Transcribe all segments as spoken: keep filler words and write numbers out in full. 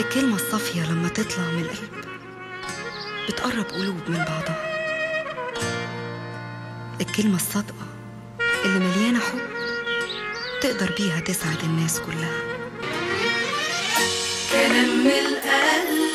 الكلمة الصافية لما تطلع من القلب بتقرب قلوب من بعضها. الكلمة الصادقة اللي مليانة حب تقدر بيها تسعد الناس كلها. كلام من القلب،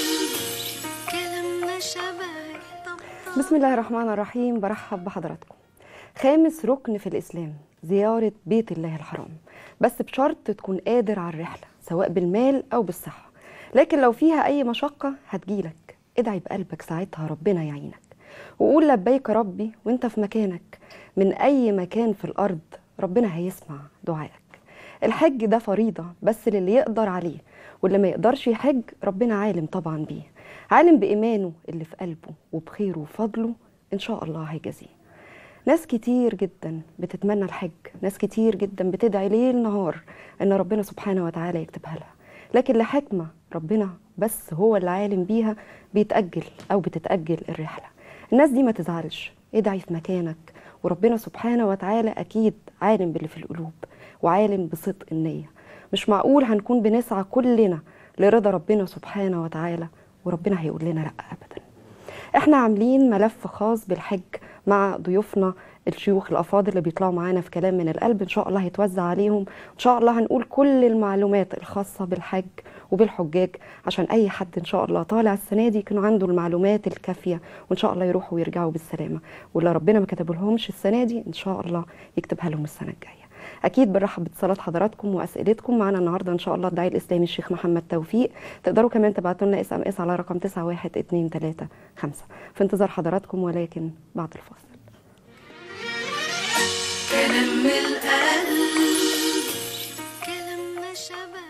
كلام شبه. بسم الله الرحمن الرحيم. برحب بحضراتكم. خامس ركن في الإسلام زيارة بيت الله الحرام، بس بشرط تكون قادر على الرحلة سواء بالمال أو بالصحة، لكن لو فيها أي مشقة هتجيلك. ادعي بقلبك ساعتها ربنا يعينك، وقول لبيك ربي وانت في مكانك. من أي مكان في الأرض ربنا هيسمع دعائك. الحج ده فريضة بس للي يقدر عليه، واللي ما يقدرش يحج ربنا عالم طبعا بيه، عالم بإيمانه اللي في قلبه وبخيره وفضله إن شاء الله هيجازيه. ناس كتير جدا بتتمنى الحج، ناس كتير جدا بتدعي ليل نهار ان ربنا سبحانه وتعالى يكتبها لها، لكن لحكمة ربنا بس هو اللي عالم بيها بيتأجل او بتتأجل الرحلة. الناس دي ما تزعلش، ادعي في مكانك، وربنا سبحانه وتعالى اكيد عالم باللي في القلوب وعالم بصدق النية. مش معقول هنكون بنسعى كلنا لرضا ربنا سبحانه وتعالى وربنا هيقول لنا لا ابدا. احنا عاملين ملف خاص بالحج مع ضيوفنا الشيوخ الافاضل اللي بيطلعوا معانا في كلام من القلب، ان شاء الله هيتوزع عليهم. ان شاء الله هنقول كل المعلومات الخاصه بالحج وبالحجاج عشان اي حد ان شاء الله طالع السنه دي يكون عنده المعلومات الكافيه، وان شاء الله يروحوا ويرجعوا بالسلامه، واللي ربنا ما كتبلهمش السنه دي ان شاء الله يكتبها لهم السنه الجايه. اكيد بنرحب باتصالات حضراتكم واسئلتكم. معانا النهارده ان شاء الله الداعي الاسلامي الشيخ محمد توفيق. تقدروا كمان تبعتوا لنا اس ام اس على رقم تسعة واحد اتنين تلاتة خمسة. في انتظار حضراتكم ولكن بعد الفاصل. كلام من القلب، كلام شبه.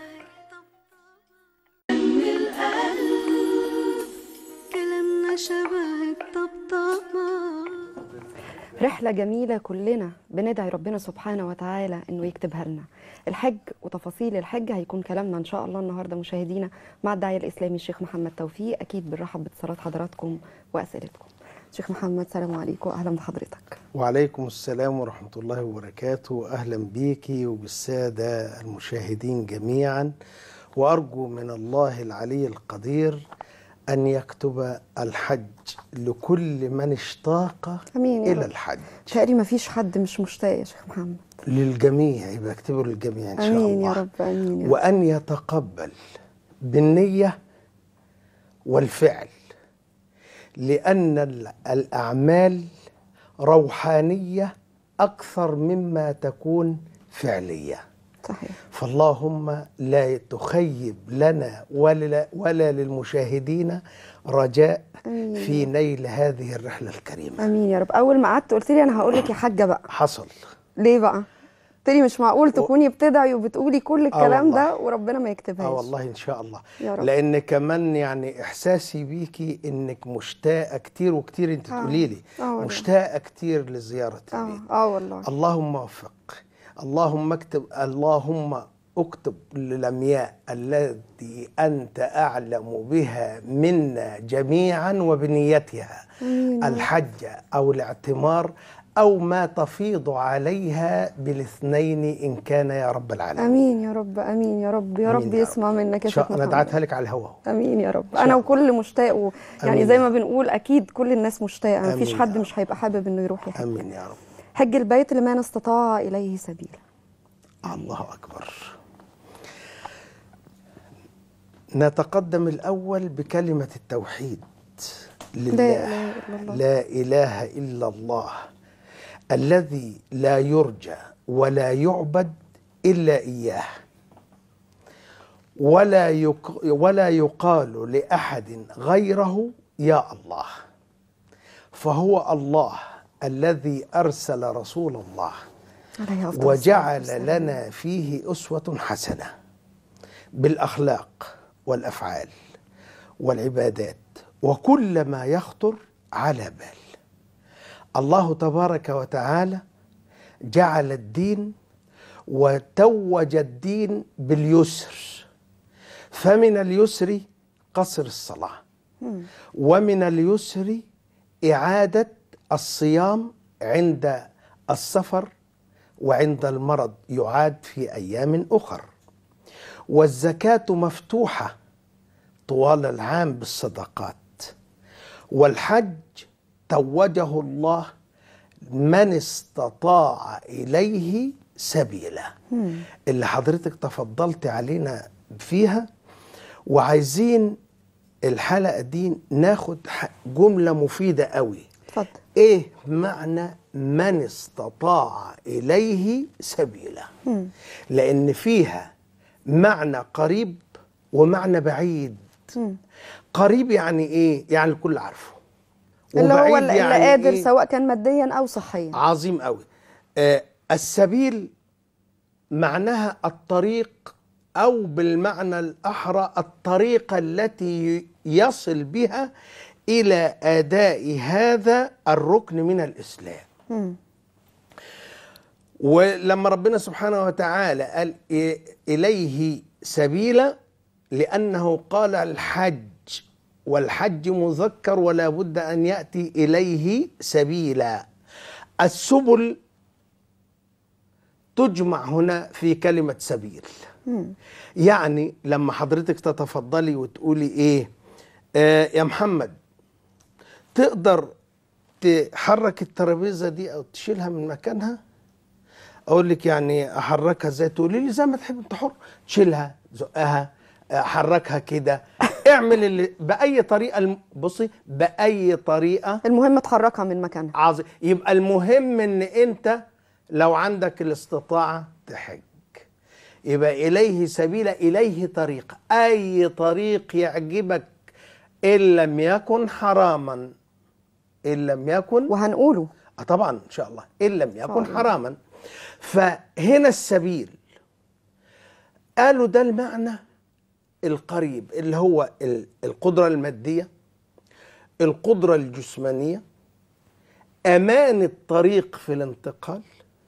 كلام من القلب، كلام شبه الطبطبة. رحلة جميلة كلنا بندعي ربنا سبحانه وتعالى انه يكتبها لنا. الحج وتفاصيل الحج هيكون كلامنا ان شاء الله النهارده مشاهدينا مع الداعية الاسلامي الشيخ محمد توفيق. اكيد بنرحب باتصالات حضراتكم واسئلتكم. شيخ محمد سلام عليكم واهلا بحضرتك. وعليكم السلام ورحمة الله وبركاته. أهلا بيكي وبالسادة المشاهدين جميعا، وأرجو من الله العلي القدير أن يكتب الحج لكل من اشتاق امين يا إلى رب. الحج. تقري ما فيش حد مش مشتاق يا شيخ محمد. للجميع، يبقى اكتبوا للجميع إن شاء امين الله. يا رب. امين يا رب. وأن يتقبل بالنية والفعل، لأن الأعمال روحانية أكثر مما تكون فعلية. صحيح. فاللهم لا تخيب لنا ولا, ولا للمشاهدين رجاء أمين. في نيل هذه الرحلة الكريمة. امين يا رب. اول ما قعدت قلت لي انا هقول لك يا حاجه بقى. حصل. ليه بقى؟ قلت لي مش معقول تكوني بتدعي وبتقولي كل الكلام آه ده وربنا ما يكتبهاش. اه والله ان شاء الله. يا رب. لان كمان يعني احساسي بيكي انك مشتاقه كتير وكتير، انت آه. تقولي لي آه مشتاقه كتير لزياره اه البيت. اه والله. اللهم وفق، اللهم اكتب، اللهم اكتب للأمياء التي أنت أعلم بها منا جميعا وبنيتها الحج أو الاعتمار أو ما تفيض عليها بالاثنين إن كان يا رب العالمين. امين يا رب. امين يا رب. يا رب يسمع منك يا شيخ محمد. أنا دعتها لك على الهواء. امين يا رب. انا وكل مشتاق و... يعني زي ما بنقول اكيد كل الناس مشتاقه، ما فيش حد مش هيبقى حابب انه يروح يحج. امين يا رب. حج البيت لمن استطاع اليه سبيلا. الله اكبر. نتقدم الأول بكلمة التوحيد لله. لا إله إلا الله. لا إله إلا الله الذي لا يرجى ولا يعبد إلا إياه، ولا يق... ولا يقال لأحد غيره يا الله، فهو الله الذي أرسل رسول الله وجعل لنا فيه أسوة حسنة بالأخلاق والأفعال والعبادات وكل ما يخطر على بال. الله تبارك وتعالى جعل الدين وتوج الدين باليسر، فمن اليسر قصر الصلاة، ومن اليسر إعادة الصيام عند السفر وعند المرض يعاد في أيام أخر، والزكاة مفتوحة طوال العام بالصدقات. والحج توجه الله من استطاع إليه سبيلا، اللي حضرتك تفضلت علينا فيها. وعايزين الحلقة دي ناخد جملة مفيدة قوي. اتفضل. ايه معنى من استطاع إليه سبيلا؟ مم. لأن فيها معنى قريب ومعنى بعيد. مم. قريب يعني ايه؟ يعني الكل عارفه. اللي هو وبعيد اللي يعني قادر إيه؟ سواء كان ماديا أو صحيا. عظيم قوي. آه السبيل معناها الطريق، أو بالمعنى الأحرى الطريقة التي يصل بها إلى أداء هذا الركن من الإسلام. مم. ولما ربنا سبحانه وتعالى قال إليه سبيلا، لأنه قال الحج، والحج مذكر ولا بد أن يأتي إليه سبيلا. السبل تجمع هنا في كلمة سبيل. مم. يعني لما حضرتك تتفضلي وتقولي إيه، آه يا محمد تقدر تحرك الترابيزة دي أو تشيلها من مكانها؟ أقول لك يعني أحركها إزاي؟ تقولي لي زي ما تحب، أنت حر، تشيلها، زقها، حركها كده، اعمل اللي بأي طريقة. بصي، بأي طريقة، المهم تحركها من مكانها. عظيم. يبقى المهم إن أنت لو عندك الاستطاعة تحج، يبقى إليه سبيل، إليه طريق، أي طريق يعجبك إن لم يكن حراما، إن لم يكن، وهنقوله آه طبعا إن شاء الله، إن لم يكن حراما. فهنا السبيل قالوا ده المعنى القريب، اللي هو القدرة المادية، القدرة الجسمانية، أمان الطريق في الانتقال،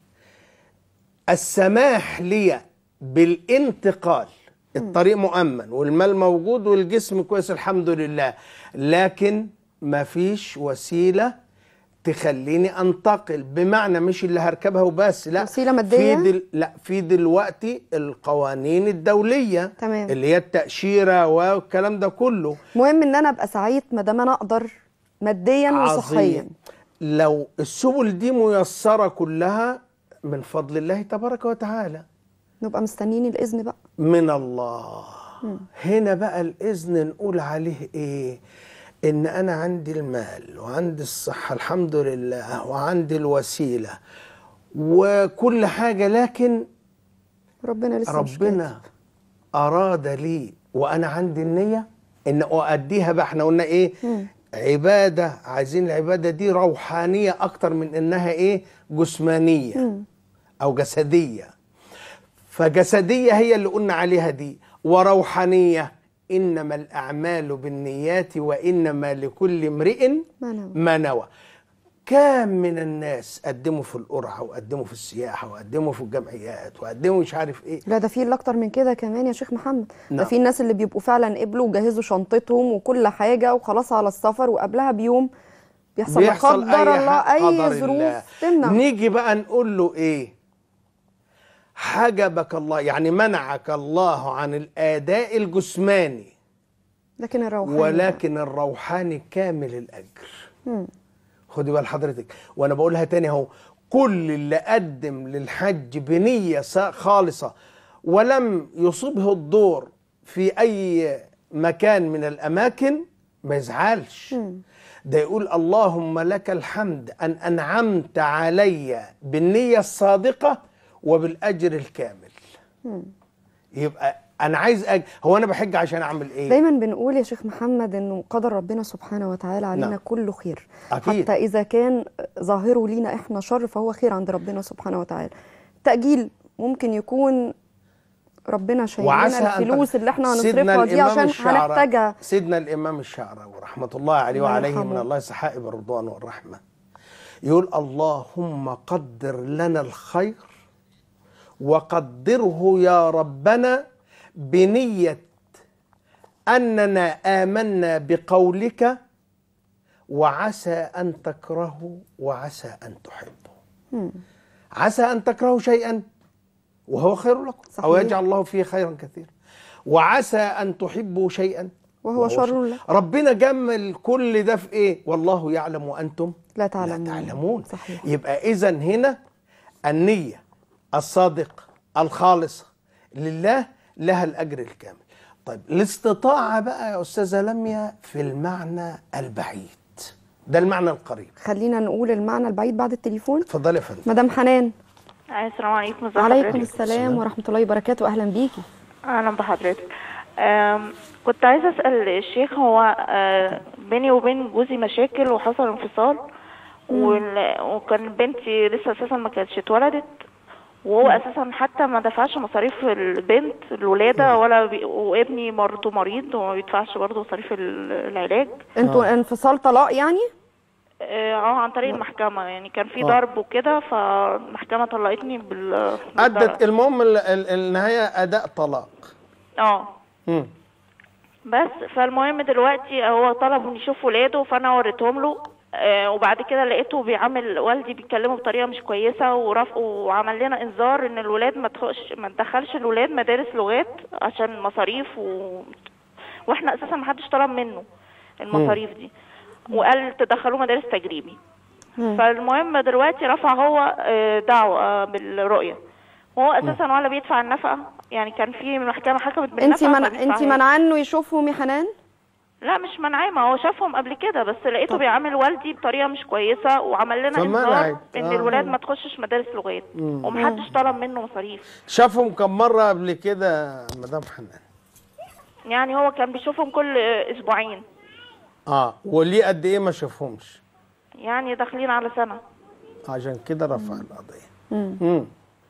السماح لي بالانتقال، الطريق مؤمن والمال موجود والجسم كويس الحمد لله، لكن ما فيش وسيلة تخليني انتقل، بمعنى مش اللي هركبها وبس، لا، وسيلة مادية؟ في دل... لا في دلوقتي القوانين الدولية، تمام، اللي هي التأشيرة والكلام ده كله. مهم ان انا ابقى سعيد ما دام انا اقدر ماديا وصحيا. لو السبل دي ميسرة كلها من فضل الله تبارك وتعالى، نبقى مستنيين الإذن بقى من الله. م. هنا بقى الإذن نقول عليه إيه؟ إن أنا عندي المال وعندي الصحة الحمد لله وعندي الوسيلة وكل حاجة، لكن ربنا لسه ربنا أراد لي وأنا عندي النية إن أؤديها بقى. إحنا قلنا إيه؟ م. عبادة، عايزين العبادة دي روحانية أكتر من إنها إيه؟ جسمانية م. أو جسدية. فجسدية هي اللي قلنا عليها دي، وروحانية إنما الأعمال بالنيات وإنما لكل امرئ ما نوى. كام من الناس قدموا في القرعة وقدموا في السياحة وقدموا في الجمعيات وقدموا مش عارف إيه. لا، ده في اللي أكتر من كده كمان يا شيخ محمد. نعم. ده في الناس اللي بيبقوا فعلا قبلوا وجهزوا شنطتهم وكل حاجة وخلاص على السفر، وقبلها بيوم بيحصل لا قدر الله أي ظروف تمنع. نيجي بقى نقول له إيه؟ حجبك الله، يعني منعك الله عن الأداء الجسماني، لكن الروحاني ولكن بقى. الروحاني كامل الأجر. مم. خدي بال حضرتك، وأنا بقولها تاني أهو، كل اللي قدم للحج بنية خالصة ولم يصبه الدور في أي مكان من الأماكن ما يزعلش. مم. ده يقول اللهم لك الحمد أن أنعمت علي بالنية الصادقة وبالأجر الكامل. مم. يبقى أنا عايز أج... هو أنا بحج عشان أعمل إيه؟ دايما بنقول يا شيخ محمد إنه قدر ربنا سبحانه وتعالى علينا نعم. كله خير. أكيد. حتى إذا كان ظاهره لينا إحنا شر فهو خير عند ربنا سبحانه وتعالى. تأجيل ممكن يكون ربنا شايلنا الفلوس اللي إحنا هنصرفها دي عشان هنحتاجها. سيدنا الإمام الشعراوي رحمة الله عليه وعليه من الله سحائب الرضوان والرحمة يقول اللهم قدر لنا الخير وقدره يا ربنا بنية أننا آمنا بقولك وعسى أن تكرهوا وعسى أن تحبوا. مم. عسى أن تكرهوا شيئا وهو خير لكم، صحيح. أو يجعل الله فيه خيرا كثيرا، وعسى أن تحبوا شيئا وهو شر له. ربنا جمل كل ده في ايه؟ والله يعلم وانتم لا تعلمون. لا تعلمون. صحيح. يبقى اذا هنا النية الصادقة الخالصة لله لها الأجر الكامل. طيب الاستطاعة بقى يا أستاذة لميا في المعنى البعيد، ده المعنى القريب. خلينا نقول المعنى البعيد بعد التليفون. اتفضلي يا فندم. مدام حنان. السلام عليكم. ازي وعليكم حضرتك؟ السلام ورحمة الله وبركاته. أهلا بيكي. اهلا بحضرتك. أم، كنت عايزه اسال الشيخ، هو أه، بيني وبين جوزي مشاكل وحصل انفصال، وال- وكان بنتي لسه اساسا ما كانتش اتولدت، وهو اساسا حتى ما دفعش مصاريف البنت الولاده، ولا بي... وابني برضه مريض وما بيدفعش برضه مصاريف ال- العلاج. انتوا انفصال طلاق يعني؟ اه آه، عن طريق المحكمه، يعني كان في آه. ضرب وكده، فالمحكمه طلقتني بال أدت بالضرب. المهم ال- ال- النهاية أداء طلاق. اه مم. بس فالمهم دلوقتي هو طلب ان يشوف ولاده، فانا وريتهم له. آه وبعد كده لقيته بيعامل والدي بيتكلمه بطريقه مش كويسه، ورف وعمل لنا انذار ان الولاد ما تخش ما تدخلش الولاد مدارس لغات عشان مصاريف، و... واحنا اساسا ما حدش طلب منه المصاريف دي، وقال تدخلوه مدارس تجريبي. فالمهم دلوقتي رفع هو آه، دعوه آه، بالرؤيه، وهو اساسا ولا بيدفع النفقه، يعني كان في محكمه حكمت بالنفقه. انت من... ما انت بيدفعهاش. منعاه انه يشوفهم يا حنان؟ لا مش منعاه، ما هو شافهم قبل كده، بس لقيته بيعامل والدي بطريقه مش كويسه، وعمل لنا فمنعت. انذار ان آه. الولاد ما تخشش مدارس لغات، ومحدش طلب منه مصاريف. شافهم كم مرة قبل كده مدام حنان؟ يعني هو كان بيشوفهم كل اسبوعين، اه وليه قد ايه ما شافهمش؟ يعني داخلين على سنه. عشان كده رفع القضية. امم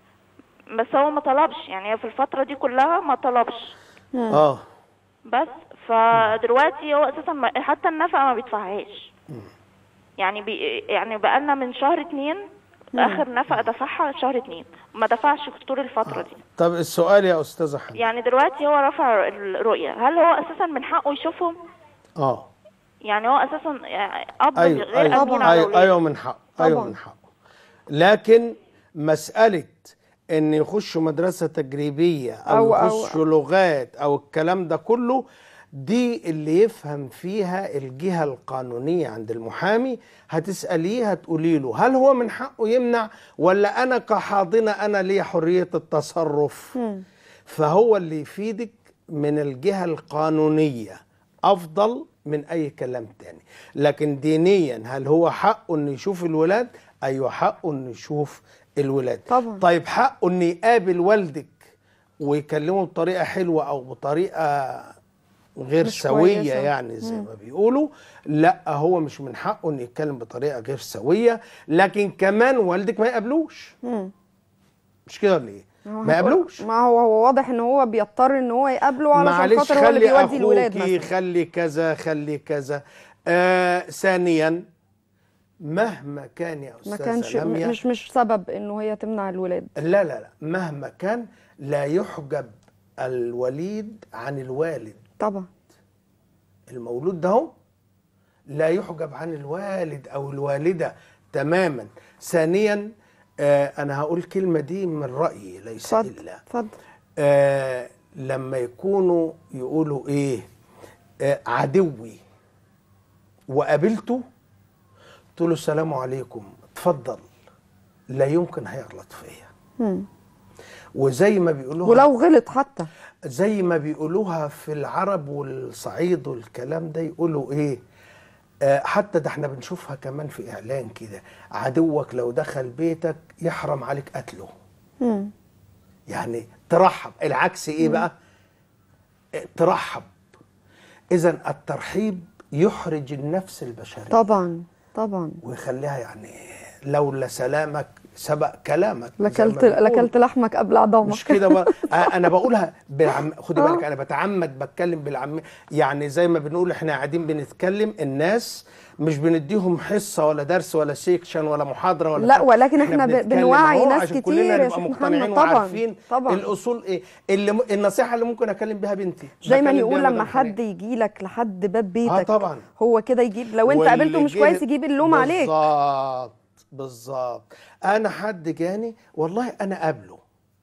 بس هو ما طلبش، يعني في الفتره دي كلها ما طلبش. اه بس فدلوقتي هو اساسا ما- حتى النفقه ما بيدفعهاش. يعني بي يعني بقالنا من شهر اتنين، اخر نفقه دفعها شهر اتنين، ما دفعش طول الفتره دي. طب السؤال يا أستاذة حنان. يعني دلوقتي هو رفع الرؤيه، هل هو اساسا من حقه يشوفهم؟ اه يعني هو اساسا يعني اب ايوه غير ايوه امين على ايوه, اولاده. أيوة من حقه. ايوه من حقه. لكن مسألة ان يخشوا مدرسة تجريبية او, أو- أو- يخشوا لغات او الكلام ده كله، دي اللي يفهم فيها الجهة القانونية عند المحامي، هتسأليه هتقولي له هل هو من حقه يمنع، ولا انا كحاضنة انا لي حرية التصرف؟ فهو اللي يفيدك من الجهة القانونية افضل من اي كلام تاني. لكن دينيا هل هو حقه انه يشوف الولاد؟ ايوه حقه انه يشوف الولاد طبعا. طيب حقه انه يقابل والدك ويكلمه بطريقه حلوه او بطريقه غير مش سويه كويسة. يعني زي ما بيقولوا؟ لا، هو مش من حقه انه يتكلم بطريقه غير سويه، لكن كمان والدك ما يقابلوش. مش كده ولا ايه؟ ما يقابلوش. ما هو هو واضح ان هو بيضطر ان هو يقابله علشان معلش خاطر هو اللي خلي بيودي الولاد اخوكي، مثلا. خلي كذا خلي كذا. آه ثانيا، مهما كان يا ما استاذه كانش لميا، مش مش سبب انه هي تمنع الولاد. لا لا لا، مهما كان لا يحجب الوليد عن الوالد. طبعا. المولود ده هو لا يحجب عن الوالد او الوالده تماما. ثانيا، آه انا هقول كلمه دي من رايي ليس اتفضل الا اتفضل. آه لما يكونوا يقولوا ايه، آه عدوي وقابلته قلت له السلام عليكم اتفضل، لا يمكن هيغلط فيا. وزي ما بيقولوها، ولو غلط حتى زي ما بيقولوها في العرب والصعيد والكلام ده، يقولوا ايه، آه حتى ده احنا بنشوفها كمان في اعلان كده، عدوك لو دخل بيتك يحرم عليك قتله. مم. يعني ترحب. العكس ايه بقى؟ آه ترحب. اذا الترحيب يحرج النفس البشريه طبعا طبعا. ويخليها يعني لولا سلامك سبق كلامك. لكلت لكلت لحمك قبل عظامك. مش كده بقى؟ انا بقولها بالعم، خدي بالك انا بتعمد بتكلم بالعم، يعني زي ما بنقول احنا قاعدين بنتكلم، الناس مش بنديهم حصه ولا درس ولا سيكشن ولا محاضره ولا لا بتاع. ولكن احنا بنتكلم بنوعي أهو ناس عشان كتير كلنا يا نبقى شيخ مقتنعين محمد. طبعا وعارفين طبعا. الاصول ايه، اللي م... النصيحه اللي ممكن اكلم بيها بنتي. دايما بكلم يقول بيها لما مدام حد حنان. يجي لك لحد باب بيتك اه طبعا هو كده يجيب، لو انت واللي قابلته مش جه- كويس يجيب اللوم عليك. بالظبط بالظبط. انا حد جاني والله انا قابله،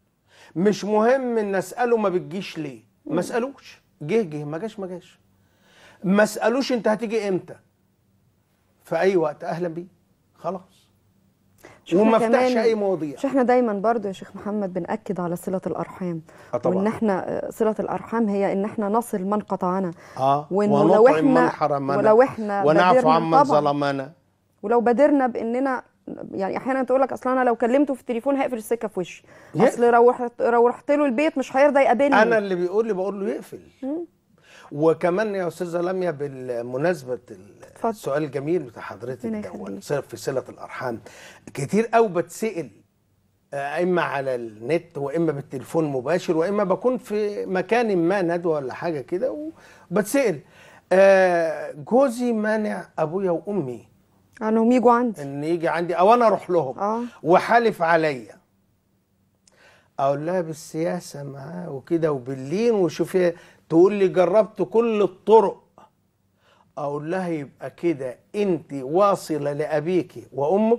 مش مهم ان اساله ما بتجيش ليه، ما اسالوش، جه جه ما جاش ما جاش. ما اسالوش انت هتيجي امتى، في اي وقت اهلا بيه خلاص، وما افتحش اي مواضيع. مش احنا دايما برضو يا شيخ محمد بنأكد على صلة الأرحام، آه طبعا. وان احنا صلة الأرحام هي ان احنا نصل من قطعنا، اه وانه لو ونطعم من احنا حرمنا ولو احنا ونعفو بادرنا عمن طبعاً. ظلمنا، ولو بادرنا باننا يعني احيانا تقول لك اصل انا لو كلمته في التليفون هيقفل السكه في وشي، يقفل. اصل لو رحت لو رحت له البيت مش هيرضى يقابلني. انا اللي بيقول لي بقول له يقفل. وكمان يا استاذه لميا بالمناسبه السؤال الجميل بتاع حضرتك دوت في صله الارحام، كتير قوي بتسال اما على النت واما بالتليفون مباشر واما بكون في مكان ما ندوه ولا حاجه كده وبتسال جوزي مانع ابويا وامي انهم يجوا عندي، ان يجي عندي او انا اروح لهم اه وحالف عليا، اقول لها بالسياسه معاه وكده وباللين وشوفي، تقول لي جربت كل الطرق، اقول لها يبقى كده انت واصله لابيكي وامك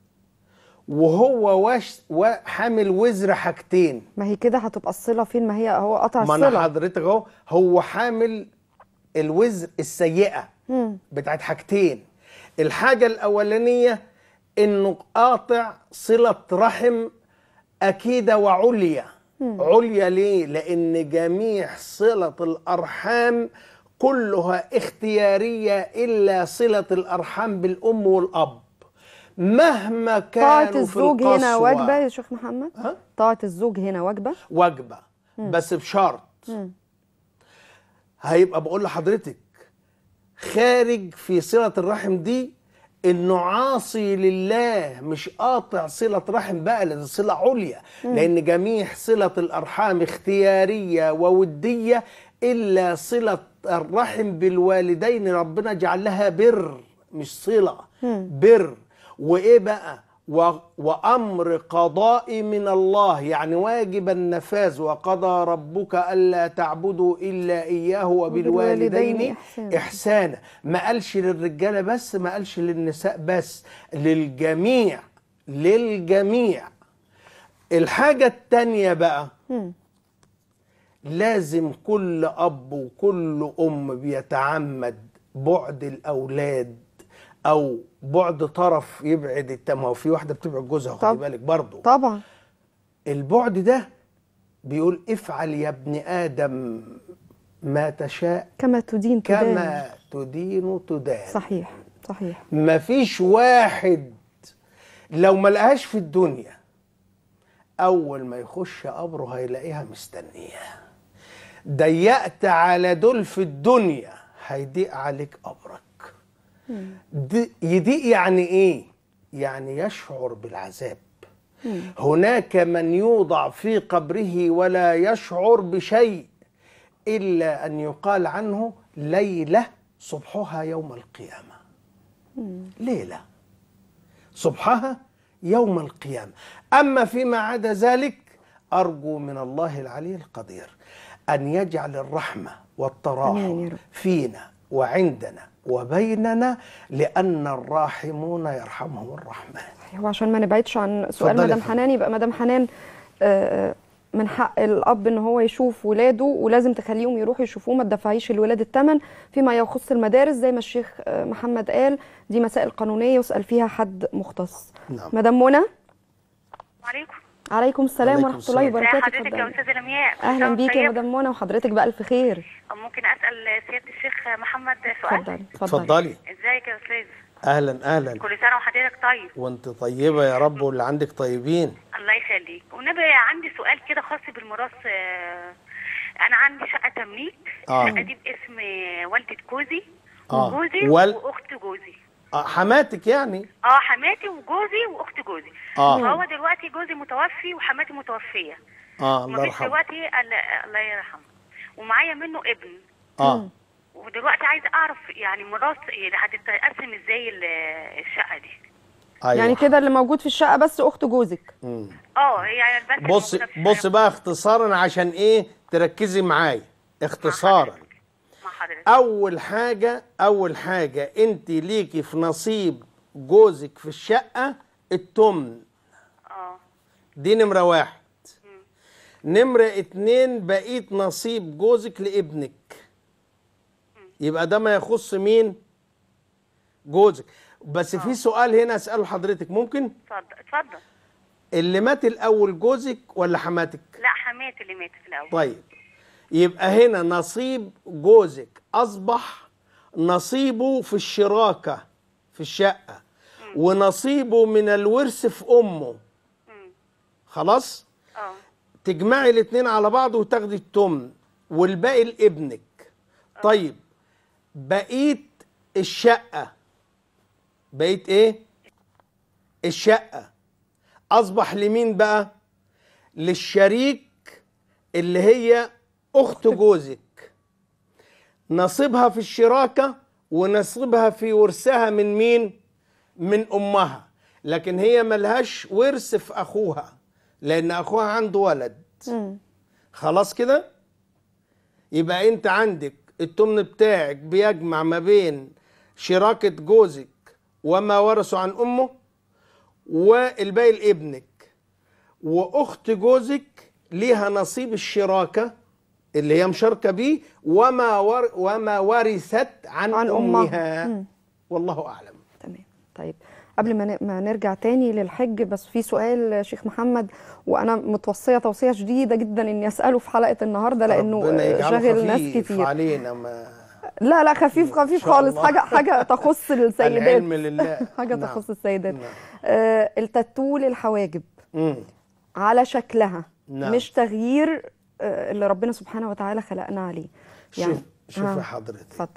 وهو واش وحامل وزر حاجتين. ما هي كده هتبقى الصله فين؟ ما هي هو قطع الصله. ما انا حضرتك اهو هو حامل الوزر السيئه مم. بتاعت حاجتين. الحاجه الاولانيه انه قاطع صله رحم اكيده وعليا. مم. عليا ليه؟ لان جميع صله الارحام كلها اختياريه الا صله الارحام بالام والاب مهما كانوا. طاعة الزوج هنا واجبه يا شيخ محمد؟ ها؟ طاعة الزوج هنا واجبه؟ واجبه بس بشرط. مم. هيبقى بقول لحضرتك خارج في صله الرحم دي انه عاصي لله، مش قاطع صله رحم بقى، لان صله عليا. مم. لان جميع صله الارحام اختياريه ووديه الا صله الرحم بالوالدين ربنا جعل لها بر مش صله. مم. بر وايه بقى؟ و... وامر قضائي من الله، يعني واجب النفاذ، وقضى ربك الا تعبدوا الا اياه وبالوالدين احسانا. احسانا ما قالش للرجاله بس، ما قالش للنساء بس، للجميع للجميع. الحاجه الثانيه بقى م. لازم كل اب وكل ام بيتعمد بعد الاولاد او بعد طرف يبعد التم. هو في واحده بتبعد جوزها، خدي بالك برضه. طبعا البعد ده بيقول افعل يا ابن ادم ما تشاء كما تدين تدان، كما تدين تدان. صحيح صحيح. مفيش واحد لو ما لقاهاش في الدنيا اول ما يخش قبره هيلاقيها مستنيه. ضيقت على دول في الدنيا هيضيق عليك قبرك. يضيق يعني ايه؟ يعني يشعر بالعذاب. مم. هناك من يوضع في قبره ولا يشعر بشيء الا ان يقال عنه ليله صبحها يوم القيامه. مم. ليله صبحها يوم القيامه. اما فيما عدا ذلك ارجو من الله العلي القدير ان يجعل الرحمه والتراحم فينا وعندنا وبيننا، لأن الراحمون يرحمهم الرحمن. وعشان ما نبعدش عن سؤال مدام حنان، يبقى مدام حنان من حق الأب إن هو يشوف ولاده، ولازم تخليهم يروحوا يشوفوه، ما تدفعيش الولاد الثمن. فيما يخص المدارس زي ما الشيخ محمد قال دي مسائل قانونية يسأل فيها حد مختص. نعم. مدام منى. وعليكم عليكم السلام ورحمة الله وبركاته. ازي حضرتك يا استاذه لمياء؟ اهلا بيك يا مدام منى وحضرتك بألف خير. ممكن اسال سياده الشيخ محمد سؤال؟ اتفضلي اتفضلي. ازيك يا استاذ؟ اهلا اهلا. كل سنه وحضرتك طيب. وانت طيبه يا رب واللي عندك طيبين. الله يخليك. والنبي عندي سؤال كده خاص بالميراث. انا عندي شقه تمليك. آه. الشقه دي باسم والده جوزي آه. وجوزي وال... واخت جوزي. اه حماتك يعني؟ اه حماتي وجوزي واخت جوزي. اه فهو دلوقتي جوزي متوفي وحماتي متوفيه. اه الله يرحمه. دلوقتي الله يرحمه. ومعايا منه ابن. اه ودلوقتي عايزه اعرف يعني ميراث هتتقسم ازاي الشقه دي؟ أيوة. يعني كده اللي موجود في الشقه بس اخت جوزك؟ اه هي بس. بص بص بقى اختصارا عشان ايه تركزي معايا اختصارا. اول حاجه اول حاجه انت ليكي في نصيب جوزك في الشقه التمن. اه دي نمره واحد. مم. نمره اتنين بقيت نصيب جوزك لابنك. مم. يبقى ده ما يخص مين؟ جوزك. بس أوه. في سؤال هنا اساله لحضرتك، ممكن؟ اتفضل اتفضل. اللي مات الاول جوزك ولا حماتك؟ لا حماتي اللي ماتت الاول. طيب يبقى هنا نصيب جوزك اصبح نصيبه في الشراكه في الشقه، م. ونصيبه من الورث في امه. م. خلاص؟ اه تجمعي الاثنين على بعض وتاخدي التمن والباقي لابنك. أوه. طيب بقيت الشقه، بقيت ايه؟ الشقه اصبح لمين بقى؟ للشريك اللي هي اخت جوزك، نصيبها في الشراكه ونصيبها في ورثها من مين؟ من امها، لكن هي ملهاش ورث في اخوها لان اخوها عنده ولد. م. خلاص كده؟ يبقى انت عندك التمن بتاعك بيجمع ما بين شراكه جوزك وما ورثوا عن امه، والباقي لابنك، واخت جوزك ليها نصيب الشراكه اللي هي مشاركه بيه وما ور... وما ورثت عن, عن امها. أمها. والله اعلم. تمام. طيب قبل ما, ن... ما نرجع تاني للحج، بس في سؤال شيخ محمد وانا متوصيه توصيه شديده جدا اني اساله في حلقه النهارده لانه شاغل ناس كتير علينا. ما لا لا خفيف خفيف خالص، حاجه حاجه تخص السيدات. العلم لله. حاجه نعم. تخص السيدات. نعم. آه التاتو للحواجب مم. على شكلها. نعم. مش تغيير آه اللي ربنا سبحانه وتعالى خلقنا عليه. يعني شوف شوفي حضرتك، اتفضل.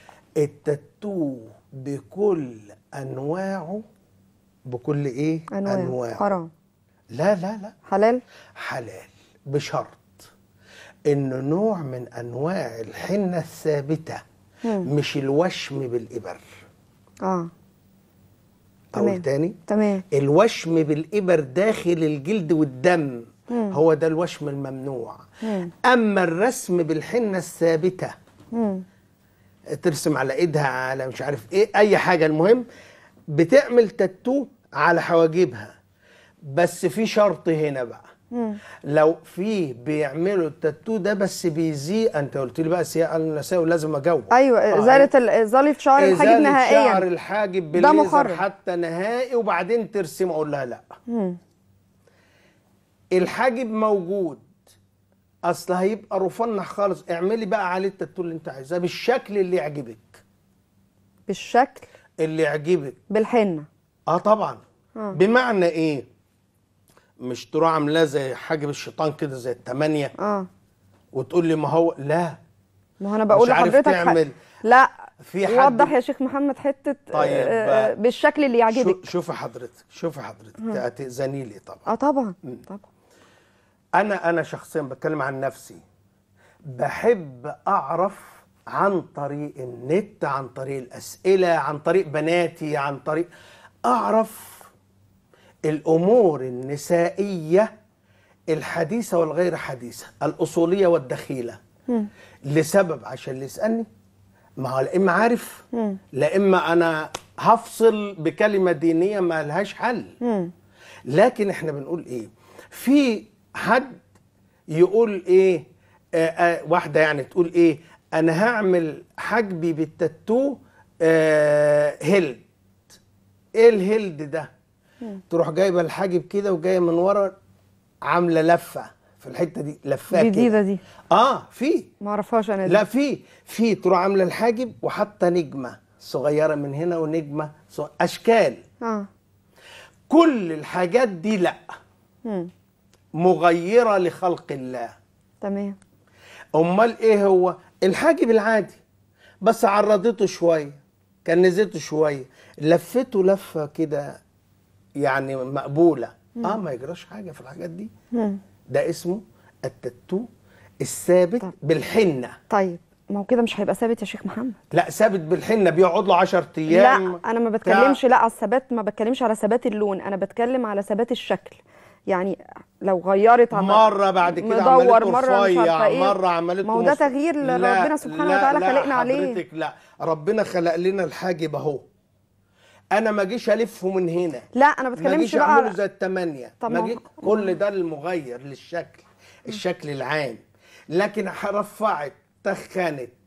التاتو بكل انواعه، بكل ايه؟ انواع انواعه حرام؟ لا لا لا حلال. حلال بشرط انه نوع من انواع الحنه الثابته، مم. مش الوشم بالابر. اه اقول تاني؟ تمام. الوشم بالابر داخل الجلد والدم، مم. هو ده الوشم الممنوع. مم. اما الرسم بالحنه الثابته، مم. ترسم على ايدها، على مش عارف ايه، اي حاجه، المهم بتعمل تاتو على حواجبها. بس في شرط هنا بقى، مم. لو في بيعملوا التاتو ده بس بيزيء، انت قلت لي بقى سياق النساء لازم اجاوب. ايوه ازاله ازاله شعر الحاجب نهائيا، شعر الحاجب بالليزر حتى نهائي، وبعدين ترسم. اقول لها لا، مم. الحاجب موجود، اصل هيبقى رفنح خالص، اعملي بقى عليه التاتو اللي انت عايزاه بالشكل اللي يعجبك. بالشكل اللي يعجبك. بالحنه. اه طبعا. آه. بمعنى ايه؟ مش تروح عاملاه زي حاجب الشيطان كده زي التمانية اه وتقول لي ما هو لا، ما هو انا بقول لحضرتك تعمل. لا في حد وضح يا شيخ محمد حته. طيب آه بالشكل اللي يعجبك. شوفي حضرتك شوفي حضرتك هتأذني لي طبعا. اه طبعا م. طبعا. انا انا شخصيا بتكلم عن نفسي، بحب اعرف عن طريق النت، عن طريق الاسئله، عن طريق بناتي، عن طريق اعرف الامور النسائيه الحديثه والغير حديثه، الاصوليه والدخيله. م. لسبب عشان اللي يسالني، ما هو لا اما عارف، م. لا اما انا هفصل بكلمه دينيه ما لهاش حل. م. لكن احنا بنقول ايه؟ في حد يقول ايه، آه آه واحده يعني تقول ايه، انا هعمل حاجبي بالتاتو آه هيلد. ايه الهيلد ده؟ مم. تروح جايبه الحاجب كده وجايه من ورا عامله لفه في الحته دي، لفاه كده جديده دي. اه في ما اعرفهاش انا دي. لا في في تروح عامله الحاجب وحاطه نجمه صغيره من هنا ونجمه صغيرة. اشكال. اه كل الحاجات دي لا، مم. مغيره لخلق الله. تمام. امال ايه هو؟ الحاجب العادي بس عرضته شويه، كنزته شويه، لفته لفه كده يعني مقبوله. مم. اه ما يجراش حاجه في الحاجات دي. مم. ده اسمه التاتو الثابت. طيب. بالحنه. طيب ما هو كده مش هيبقى ثابت يا شيخ محمد. لا ثابت بالحنه، بيقعد له عشرة ايام. لا انا ما بتكلمش لا على الثبات، ما بتكلمش على ثبات اللون، انا بتكلم على ثبات الشكل. يعني لو غيرت مره بعد كده مدور مره مش عارفه ايه، مره عملته، ما هو ده تغيير ربنا سبحانه وتعالى خلقنا عليه. حضرتك لا، ربنا خلق لنا الحاجب اهو، انا ما اجيش الفه من هنا. لا انا ما بتكلمش بقى اعمله زي الثمانيه، ما جي... كل ده المغير للشكل، الشكل العام. لكن رفعت، تخنت،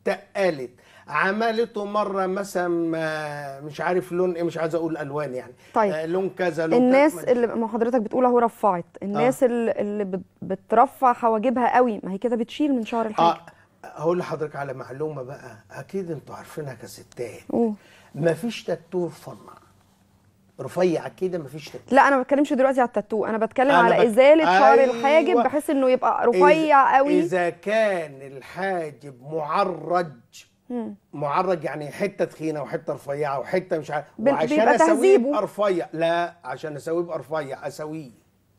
تقلت، عملته مره مثلا مش عارف لون ايه، مش عايز اقول الوان يعني. طيب آه لون كذا لون الناس كذا اللي ما حضرتك بتقول اهو رفعت، الناس آه. اللي, اللي بت- بترفع حواجبها قوي، ما هي كده بتشيل من شعر الحاجب. اه هقول لحضرتك على معلومه بقى، اكيد انتوا عارفينها كستات. أوه. مفيش تاتو رفيع رفيع كده، مفيش تاتو. لا انا ما بتكلمش دلوقتي على التاتو، انا بتكلم أنا على بك... ازاله شعر أيوة. الحاجب بحيث انه يبقى رفيع قوي. اذا كان الحاجب معرج، مم. معرج يعني حته تخينه وحته رفيعه وحته مش عارف، وعشان اسويه يبقى رفيع، لا عشان اسويه يبقى رفيع اسويه.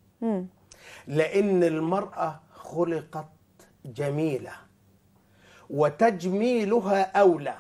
لان المراه خلقت جميله وتجميلها اولى،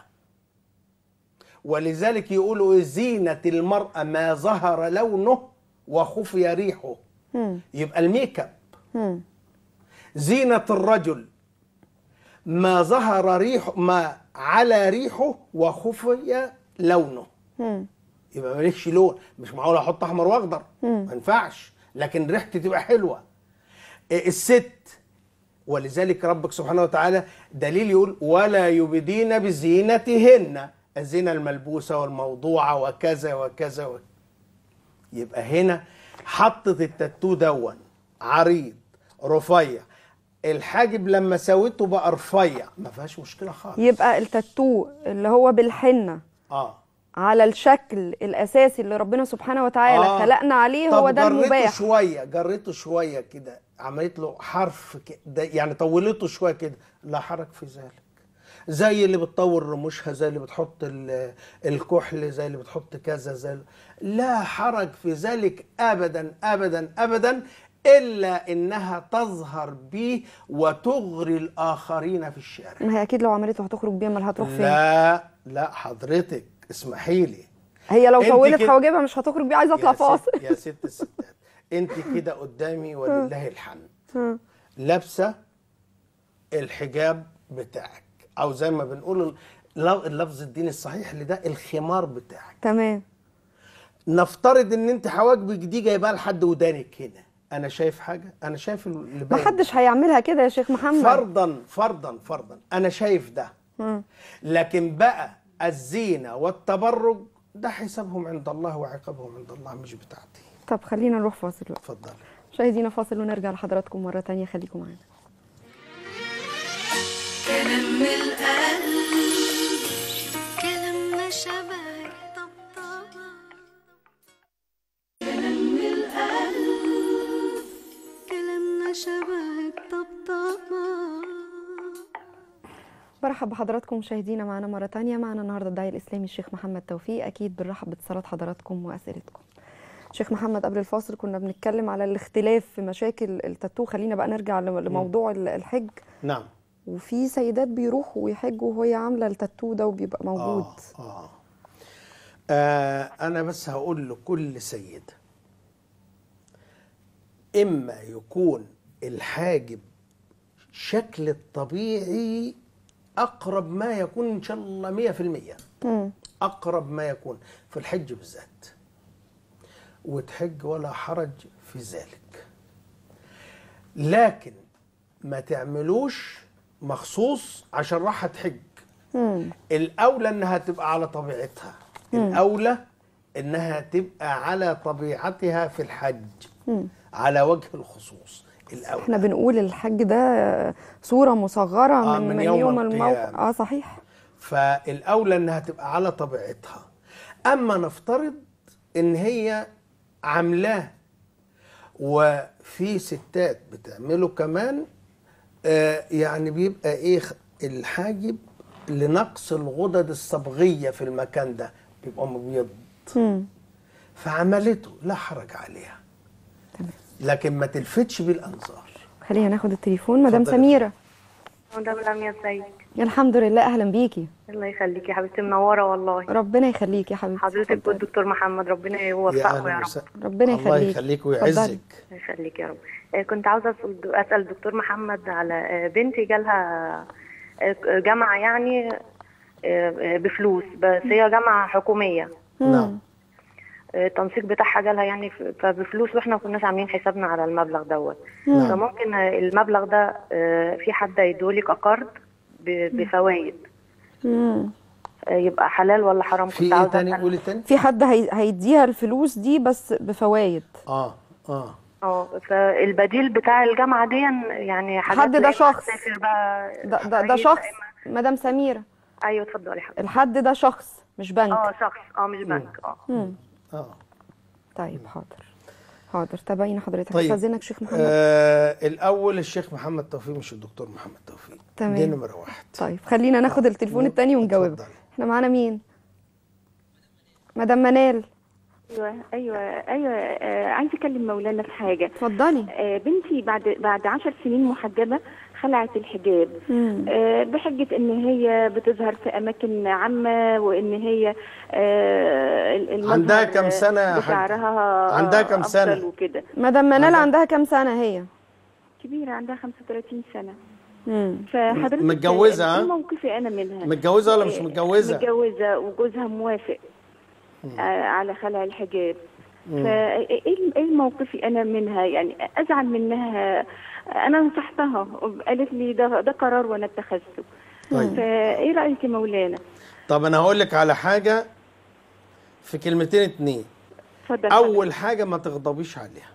ولذلك يقولوا زينة المرأة ما ظهر لونه وخفي ريحه. مم. يبقى الميك اب. مم. زينة الرجل ما ظهر ريحه، ما على ريحه وخفي لونه. مم. يبقى مالكش لون، مش معقول احط احمر واخضر، ما ينفعش، لكن ريحتي تبقى حلوه. الست، ولذلك ربك سبحانه وتعالى دليل يقول ولا يبدين بزينتهن، الزينة الملبوسة والموضوعة وكذا وكذا و... يبقى هنا حطت التاتو دون عريض رفيع، الحاجب لما سويته بقى رفيع، ما فيهاش مشكلة خالص. يبقى التاتو اللي هو بالحنة اه على الشكل الأساسي اللي ربنا سبحانه وتعالى آه. خلقنا عليه، هو ده المباح. جريته شوية جريته شوية كده، عملت له حرف كده يعني، طولته شوية كده، لا حرج في ذلك. زي اللي بتطور رموشها، زي اللي بتحط الكحل، زي اللي بتحط كذا، زي لا حرج في ذلك ابدا ابدا ابدا، الا انها تظهر بيه وتغري الاخرين في الشارع. ما هي اكيد لو عملته هتخرج بيه، امال هتروح فين؟ لا لا حضرتك اسمحي لي، هي لو طولت حواجبها مش هتخرج بيه. عايزه اطلع فاصل. يا ست الستات، انت كده قدامي ولله الحمد لابسه الحجاب بتاعك، او زي ما بنقول اللفظ الديني الصحيح لده الخمار بتاعك. تمام. نفترض ان انت حواجبك دي جايبها لحد ودانك هنا، انا شايف حاجه؟ انا شايف اللي ما حدش هيعملها كده يا شيخ محمد. فرضا فرضا فرضا انا شايف ده. م. لكن بقى الزينه والتبرج ده حسابهم عند الله وعقابهم عند الله، مش بتاعتي. طب خلينا نروح فاصل بقى. اتفضلي. مشاهدينا فاصل ونرجع لحضراتكم مره ثانيه، خليكم معانا. كلام من القلب، كلامنا شبه الطبطبة. كلام من القلب، كلامنا شبه الطبطبة. برحب بحضراتكم مشاهدينا معانا مرة تانية. معنا النهاردة الداعية الإسلامي الشيخ محمد توفيق. أكيد بنرحب باتصالات حضراتكم وأسئلتكم. شيخ محمد، قبل الفاصل كنا بنتكلم على الاختلاف في مشاكل التاتو، خلينا بقى نرجع لموضوع الحج. نعم. وفي سيدات بيروحوا ويحجوا وهي عامله التاتو ده وبيبقى موجود. آه, آه. آه أنا بس هقول لكل سيدة، إما يكون الحاجب شكل الطبيعي أقرب ما يكون إن شاء الله مية في المية، أقرب ما يكون في الحج بالذات، وتحج ولا حرج في ذلك. لكن ما تعملوش مخصوص عشان راح تحج. مم. الأولى إنها تبقى على طبيعتها. مم. الأولى إنها تبقى على طبيعتها في الحج. مم. على وجه الخصوص الأولى. احنا بنقول الحج ده صورة مصغرة آه من, من يوم, يوم الموقع. اه صحيح. فالأولى إنها تبقى على طبيعتها. أما نفترض إن هي عاملاه، وفي ستات بتعمله كمان، آه يعني بيبقى ايه الحاجب لنقص الغدد الصبغيه في المكان ده، بيبقى مبيض، فعملته لا حرج عليها. تمام. لكن ما تلفتش بالانظار. خلينا ناخد التليفون. مدام سميره. مدام لميا، ازيك؟ الحمد لله. اهلا بيكي. الله يخليكي يا حبيبتي، منوره والله. ربنا يخليكي يا حبيبتي. حضرتك والدكتور محمد ربنا يوفقكم يا رب. ربنا يخليكي. الله يخليك ويعزك. الله يخليك يا رب. كنت عاوزه اسال الدكتور محمد على بنتي جالها جامعه يعني بفلوس، بس هي جامعه حكوميه. نعم. التنسيق بتاعها جالها يعني فبفلوس، واحنا ما كناش عاملين حسابنا على المبلغ دوت. فممكن المبلغ ده في حد يدولك قرض بفوائد، امم يبقى حلال ولا حرام؟ في ايه تاني؟ قولي تاني. في حد هي... هيديها الفلوس دي بس بفوايد. اه اه اه فالبديل بتاع الجامعه دي يعني حد ده شخص بقى ده ده, ده شخص مدام سميرة. ايوه اتفضلي حضرتك. الحد ده شخص مش بنك. اه شخص اه مش بنك. اه امم اه طيب حاضر حاضر تابعينا حضرتك. طيب استاذنك شيخ محمد. آه الاول الشيخ محمد توفيق مش الدكتور محمد توفيق. تمام دي نمره واحد. طيب خلينا ناخد آه. التليفون الثاني ونجاوبه. احنا معانا مين؟ مدام منال. ايوه ايوه ايوه آه عايزه اكلم مولانا في حاجه. اتفضلي. آه بنتي بعد بعد عشر سنين محجبه خلعت الحجاب آه بحجه ان هي بتظهر في اماكن عامه وان هي آه عندها كم سنه بشعرها عندها كم سنه وكده. مدام منال عندها كم سنه؟ هي كبيره عندها خمسة وثلاثين سنه. امم فحضرتك متجوزه؟ ايه موقفي انا منها؟ متجوزه ولا مش متجوزه؟ متجوزه وجوزها موافق آه على خلع الحجاب. فايه ايه موقفي انا منها؟ يعني ازعل منها. انا نصحتها قالت لي ده ده قرار وانا اتخذته. طيب. فايه رايك يا مولانا؟ طب انا هقول لك على حاجه في كلمتين اتنين. اتفضل. اول حاجه ما تغضبيش عليها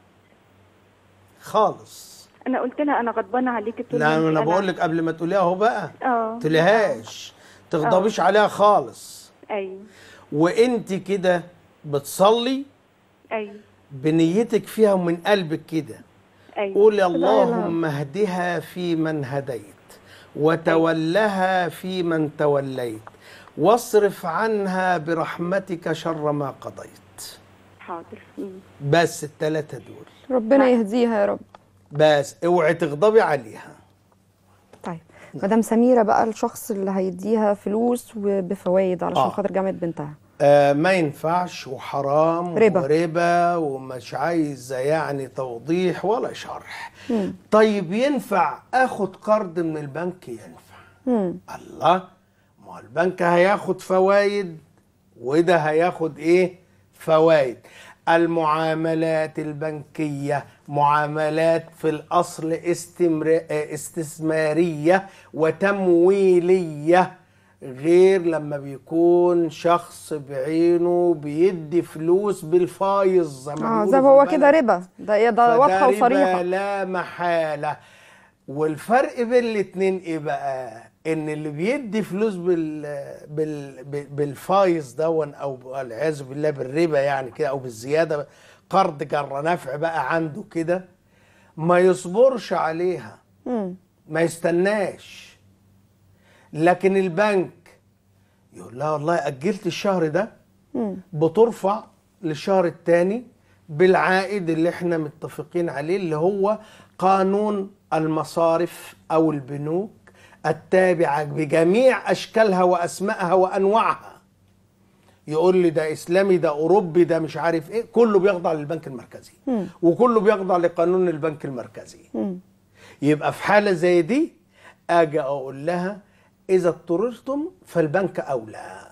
خالص. انا قلت لها انا غضبانه عليكي طول لا انا بقول لك قبل ما تقوليها اهو بقى. اه تقوليهاش تغضبيش عليها خالص. ايوه. وانت كده بتصلي ايوه بنيتك فيها ومن قلبك كده. ايوه. قولي اللهم اهدها في من هديت وتولها في من توليت واصرف عنها برحمتك شر ما قضيت. حاضر. بس الثلاثه دول ربنا يهديها يا رب. بس اوعي تغضبي عليها. طيب مدام سميرة بقى الشخص اللي هيديها فلوس وبفوايد علشان آه. خاطر جامعة بنتها آه ما ينفعش وحرام ربا. وربا ومش عايزه يعني توضيح ولا شرح. مم. طيب ينفع اخد قرض من البنك؟ ينفع. مم. الله، ما البنك هياخد فوايد وده هياخد ايه؟ فوايد. المعاملات البنكية معاملات في الأصل استثمارية وتمويلية، غير لما بيكون شخص بعينه بيدي فلوس بالفايز زي ما اه زي ما هو كده ربا. ده ده واضحة وصريحة لا محالة. والفرق بين الاتنين ايه بقى؟ ان اللي بيدي فلوس بال بال بالفايز دون او والعياذ بالله بالربا يعني كده او بالزياده، قرض جر نفع بقى عنده كده، ما يصبرش عليها. مم. ما يستناش. لكن البنك يقول لها والله اجلت الشهر ده، مم. بترفع للشهر الثاني بالعائد اللي احنا متفقين عليه اللي هو قانون المصارف او البنوك التابعة بجميع أشكالها وأسمائها وأنواعها. يقول لي ده إسلامي ده أوروبي ده مش عارف إيه، كله بيخضع للبنك المركزي. م. وكله بيخضع لقانون البنك المركزي. م. يبقى في حالة زي دي أجي أقول لها إذا اضطررتم فالبنك أولى.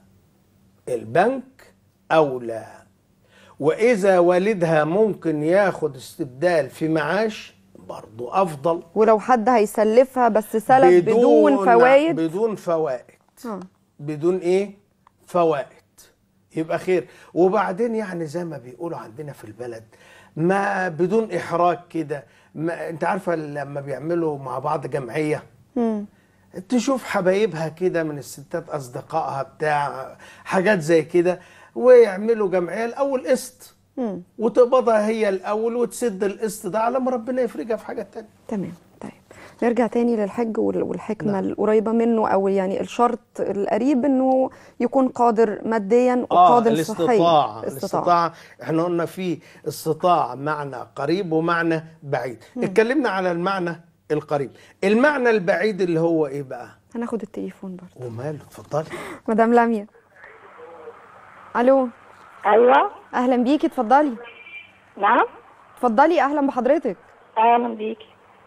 البنك أولى. وإذا والدها ممكن ياخد استبدال في معاش برضو أفضل. ولو حد هيسلفها بس سلف بدون, بدون فوائد بدون فوائد آه. بدون إيه؟ فوائد يبقى خير. وبعدين يعني زي ما بيقولوا عندنا في البلد ما بدون إحراج كده. أنت عارفة لما بيعملوا مع بعض جمعية م. تشوف حبايبها كده من الستات أصدقائها بتاع حاجات زي كده ويعملوا جمعية الأول قسط وتقبضها هي الأول وتسد القسط ده على ما ربنا يفرجها في حاجة تانية. تمام. طيب نرجع تاني للحج والحكمة نعم. القريبة منه أو يعني الشرط القريب إنه يكون قادر ماديا وقادر آه صحيا. الاستطاعة. الاستطاعة احنا قلنا في استطاعة معنى قريب ومعنى بعيد. م. اتكلمنا على المعنى القريب. المعنى البعيد اللي هو ايه بقى؟ هناخد التليفون برضه. وماله، اتفضلي. مدام لميا. الو. ايوه اهلا بيكي، اتفضلي. نعم اتفضلي، اهلا بحضرتك. اهلا بيكي.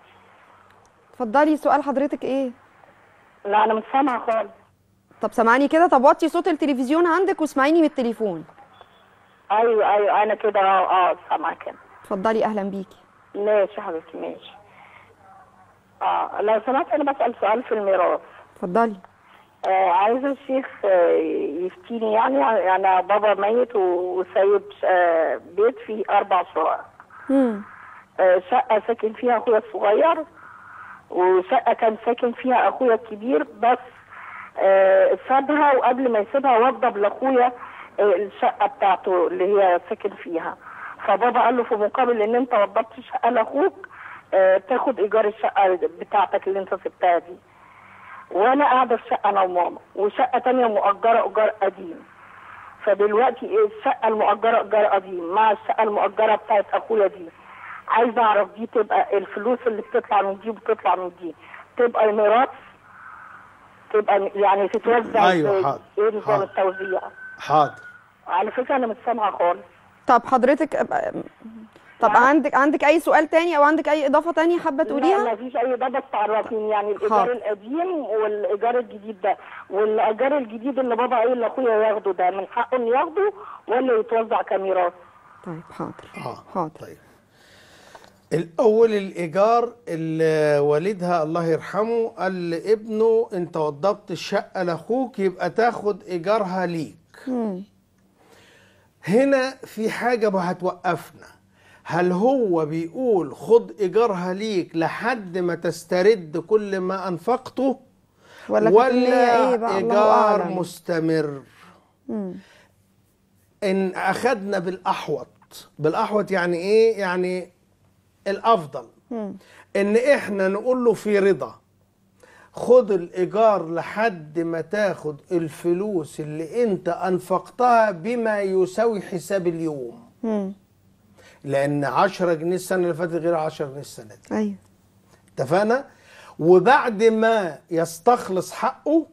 اتفضلي، سؤال حضرتك ايه؟ لا انا مش سامعه خالص. طب سامعاني كده؟ طب وطي صوت التلفزيون عندك واسمعيني من التليفون. ايوه ايوه انا كده اه اه سامعه كده. اتفضلي، اهلا بيكي. ماشي يا حبيبتي ماشي. اه لو سمحت انا بسال سؤال في الميراث. اتفضلي. آه عايزه الشيخ آه يفتيني، يعني انا بابا ميت وسايب آه بيت فيه اربع شقق. امم آه شقه ساكن فيها اخويا الصغير، وشقه كان ساكن فيها اخويا الكبير، بس آه سابها، وقبل ما يسيبها وضب لاخويا آه الشقه بتاعته اللي هي ساكن فيها. فبابا قال له في مقابل ان انت وضبت شقه لاخوك آه تاخد ايجار الشقه بتاعتك اللي انت سبتها دي. وانا قاعده في شقه انا وماما، وشقه تانية مؤجره ايجار قديم. فدلوقتي ايه الشقه المؤجره ايجار قديم مع الشقه المؤجره بتاعت اخويا دي، عايزه اعرف دي تبقى الفلوس اللي بتطلع من دي وبتطلع من دي تبقى ميراث، تبقى يعني تتوزع؟ ايوه حاضر. ايه نظام التوزيع؟ حاضر. على فكره انا مش سامعه خالص. طب حضرتك طب يعني عندك عندك اي سؤال تاني او عندك اي اضافه تانية حابه تقوليها؟ لا مفيش اي اضافه تعرفيني، يعني الايجار القديم والايجار الجديد ده، والايجار الجديد اللي بابا قايل لاخويا ياخده ده من حقه انه ياخده ولا يتوزع كميراث؟ طيب حاضر. اه حاضر. طيب الاول الايجار اللي والدها الله يرحمه قال لابنه انت وضبت الشقه لاخوك يبقى تاخد ايجارها ليك. مم. هنا في حاجه هتوقفنا، هل هو بيقول خد ايجارها ليك لحد ما تسترد كل ما انفقته ولا, ولا إيه بقى ايجار مستمر؟ مم. ان اخذنا بالاحوط، بالاحوط يعني ايه؟ يعني الافضل مم. ان احنا نقول له في رضا خد الايجار لحد ما تاخد الفلوس اللي انت انفقتها بما يساوي حساب اليوم. مم. لان عشرة جنيه السنه اللي فاتت غير عشرة جنيه السنه دي. ايوه اتفقنا؟ وبعد ما يستخلص حقه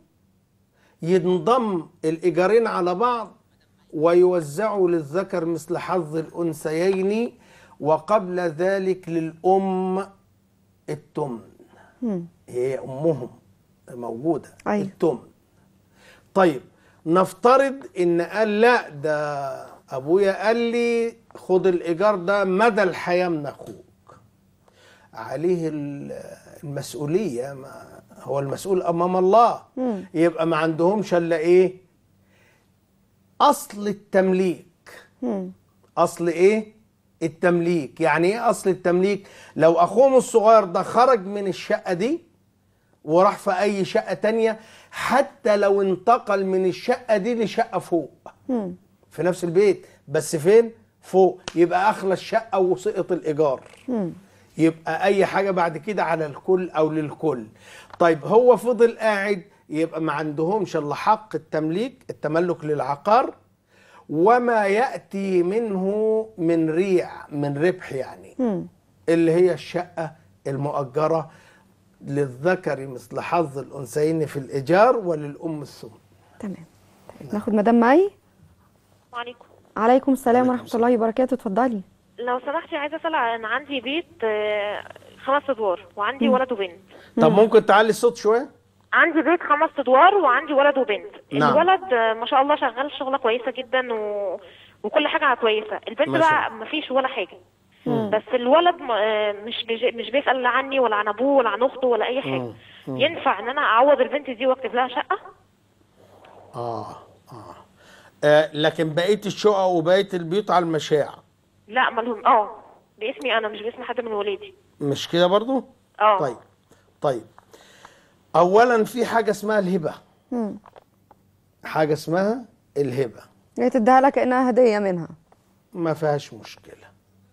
ينضم الايجارين على بعض ويوزعوا للذكر مثل حظ الانثيين، وقبل ذلك للام التمن. مم. هي امهم موجوده. أيوة. التمن. طيب نفترض ان قال لا ده ابويا قال لي خد الايجار ده مدى الحياه من اخوك، عليه المسؤوليه، ما هو المسؤول امام الله. مم. يبقى ما عندهمش الا ايه؟ اصل التمليك. مم. اصل ايه؟ التمليك. يعني ايه اصل التمليك؟ لو اخوهم الصغير ده خرج من الشقه دي وراح في اي شقه تانية، حتى لو انتقل من الشقه دي لشقه فوق مم. في نفس البيت بس فين؟ فوق، يبقى اخلى الشقه وسقط الايجار. مم. يبقى اي حاجه بعد كده على الكل او للكل. طيب هو فضل قاعد، يبقى ما عندهمش الا حق التمليك، التملك للعقار، وما ياتي منه من ريع، من ربح يعني. مم. اللي هي الشقه المؤجره للذكر مثل حظ الانثيين في الايجار وللام الثمن. تمام. طيب ناخد مدام معي. وعليكم. عليكم السلام ورحمه الله وبركاته. اتفضلي. لو سمحتي عايزه اسال، انا عندي بيت آه، خمس ادوار وعندي مم. ولد وبنت. طب ممكن تعلي الصوت شويه؟ عندي بيت خمس ادوار وعندي ولد وبنت. نعم. الولد آه، ما شاء الله شغال شغله كويسه جدا و... وكل حاجه كويسه. البنت ما شاء بقى ما فيش ولا حاجه. مم. بس الولد م- آه، مش بيجي... مش بيسال لا عني ولا عن ابوه ولا عن اخته ولا اي حاجه. مم. ينفع ان انا اعوض البنت دي واكتب لها شقه؟ آه. آه. اه لكن بقيه الشقق وبقيه البيوت على المشاع. لا مالهم اه باسمي انا، مش باسم حد من ولادي. مش كده برضو؟ اه طيب طيب اولا في حاجه اسمها الهبه. مم. حاجه اسمها الهبه، هي تديها لك كانها هديه منها، ما فيهاش مشكله.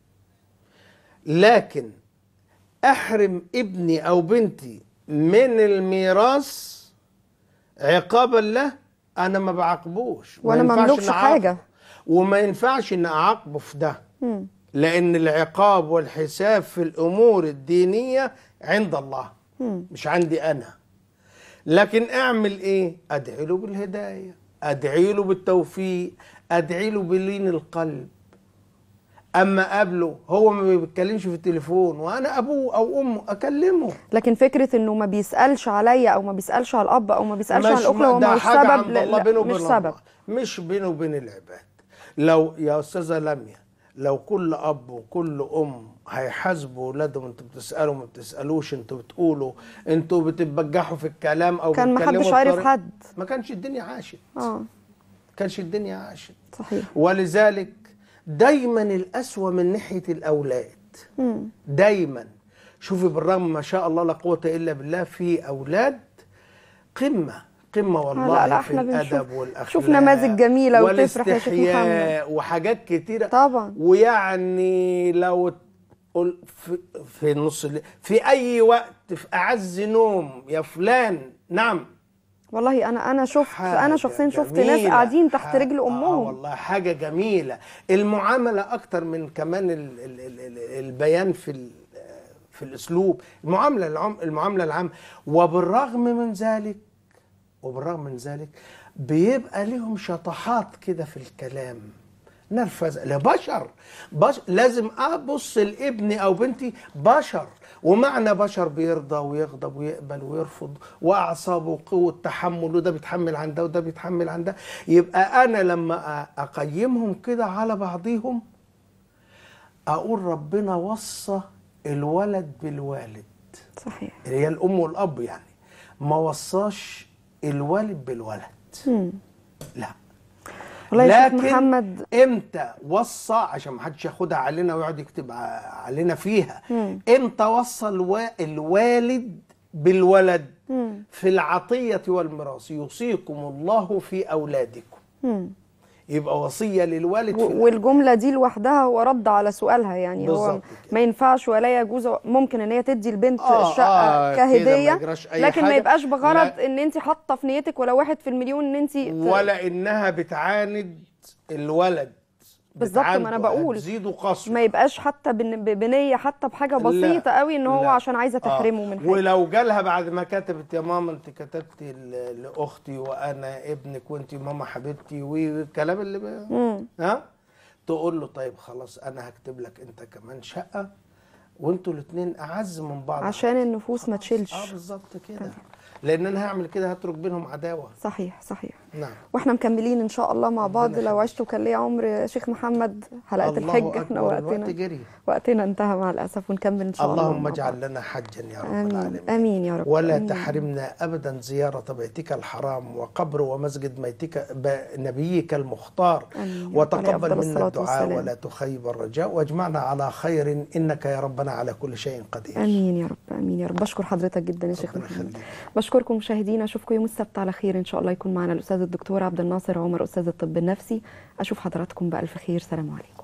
لكن احرم ابني او بنتي من الميراث عقابا له، انا ما بعاقبوش، وانا ما املكش حاجه، وما ينفعش ان اعاقبه في ده. مم. لان العقاب والحساب في الامور الدينيه عند الله، مم. مش عندي انا. لكن اعمل ايه؟ ادعي له بالهدايه، ادعي له بالتوفيق، ادعي له بلين القلب. اما قبله هو ما بيتكلمش في التليفون وانا ابوه او امه اكلمه. لكن فكره انه ما بيسالش عليا او ما بيسالش على الاب او ما بيسالش على الاخت، هو مش سبب. عند الله بينه مش وبين سبب، الله. مش بينه وبين العباد. لو يا استاذه لميا لو كل اب وكل ام هيحاسبوا اولادهم، انتوا بتسالوا ما بتسالوش، انتوا بتقولوا، انتوا بتتبجحوا في الكلام او كان ما حدش عارف حد، ما كانش الدنيا عاشت. اه ما كانش الدنيا عاشت. صحيح. ولذلك دايما الأسوأ من ناحيه الاولاد. مم. دايما شوفي بالرغم ما شاء الله لا قوه الا بالله في اولاد قمه قمه والله لا لا في احنا الادب والاخلاق، شوف نماذج جميله وتفرح يا شيخ محمد وحاجات كتيره طبعا. ويعني لو في في النص في اي وقت في اعز نوم يا فلان نعم والله انا انا شفت انا شخصيا شفت ناس قاعدين تحت رجل امهم. اه والله حاجه جميله. المعامله اكتر من كمان ال ال ال البيان في في الاسلوب، المعامله المعامله العامه. وبالرغم من ذلك وبالرغم من ذلك بيبقى لهم شطحات كده في الكلام، نرفز لبشر بشر. لازم ابص لابني او بنتي بشر، ومعنى بشر بيرضى ويغضب ويقبل ويرفض، واعصابه وقوه تحمل، وده بيتحمل عن ده وده بيتحمل عن ده. يبقى انا لما اقيمهم كده على بعضهم اقول ربنا وصى الولد بالوالد. صحيح. اللي هي الام والاب، يعني ما وصاش الوالد بالولد. مم. لا والله يا شيخ لكن محمد امتى وصى، عشان ما حدش ياخدها علينا ويقعد يكتب علينا فيها. مم. امتى وصى الوا... الوالد بالولد؟ مم. في العطية والميراث، يوصيكم الله في أولادكم. مم. يبقى وصية للوالد في والجملة دي لوحدها هو رد على سؤالها، يعني هو ما ينفعش ولا يجوز، ممكن ان هي تدي البنت آه الشقة آه كهدية، ما لكن حاجة. ما يبقاش بغرض لا. ان انت حاطة في نيتك ولا واحد في المليون ان انت ولا انها بتعاند الولد بالظبط. ما انا بقول تزيد قسوة، ما يبقاش حتى بنيه، حتى بحاجه بسيطه قوي ان هو لا. عشان عايزه تحرمه آه. من حاجه. ولو جالها بعد ما كتبت يا ماما انت كتبتي لاختي وانا ابنك وانت ماما حبيبتي والكلام اللي ب... ها تقول له طيب خلاص انا هكتب لك انت كمان شقه وانتوا الاثنين اعز من بعض عشان النفوس ما تشيلش. اه بالظبط كده، لان انا هعمل كده هترك بينهم عداوه. صحيح صحيح. نعم. واحنا مكملين ان شاء الله مع بعض. لو عشت وكان ليا عمر شيخ محمد حلقه الحج، احنا وقتنا جري. وقتنا انتهى مع الاسف، ونكمل ان شاء الله. اللهم اجعل لنا حجا يا رب آمين. العالمين. امين يا رب. ولا أمين. تحرمنا ابدا زياره بيتك الحرام وقبر ومسجد ميتك نبيك المختار. آمين. وتقبل منا الدعاء ولا تخيب الرجاء، واجمعنا على خير انك يا ربنا على كل شيء قدير. امين يا رب. امين يا رب. بشكر حضرتك جدا يا شيخ محمد. بشكركم مشاهدينا، اشوفكم يوم السبت على خير ان شاء الله. يكون معنا الاستاذ الدكتور عبد الناصر عمر استاذ الطب النفسي. اشوف حضراتكم بالف خير. سلام عليكم.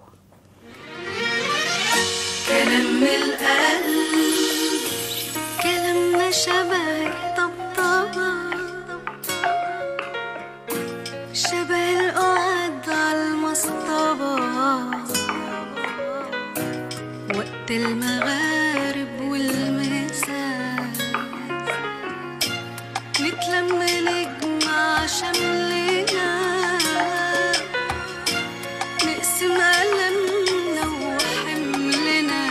كلام القلب كلامنا شبه الطبطبة، شبه القعد على المصطبة وقت المغارب والمساء، نتلم نجمع شملنا نقسم ألمنا وحملنا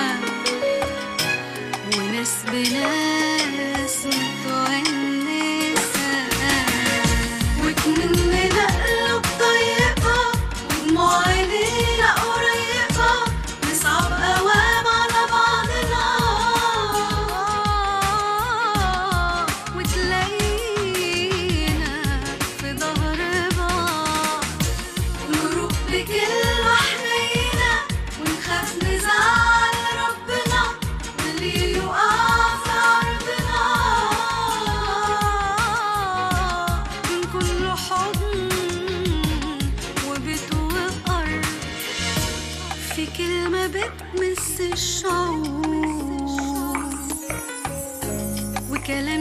وناس بناس متونسة، وكمننا قلوب طيبة ودموع عينينا قريبة، نصعب أوام على بعضنا وتلاقينا في ظهر بعض، نروح بكلمة حنينة ونخاف نزعل ربنا واللي يقع في عرضنا، نكون له حضن وبيت وقرب، في كلمة بتمس الشعور وكلام